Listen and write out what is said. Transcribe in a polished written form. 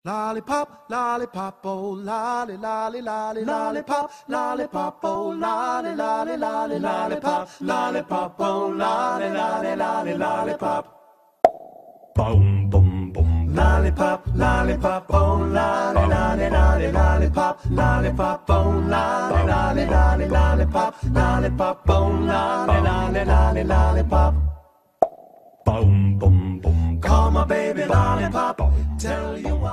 Lollipop, lollipop, oh lolly, lolly, lolly, lollipop, lollipop, oh lolly, lolly, lolly, lollipop, lollipop, oh lolly, lolly, lolly, lollipop. Boom, boom, boom. Lollipop, lollipop, oh lolly, lolly, lolly, lollipop, lollipop, oh lolly, lolly, lolly, lollipop, lollipop, oh lolly, lolly, lolly, lollipop. Boom, boom, boom. Call my baby lollipop, tell you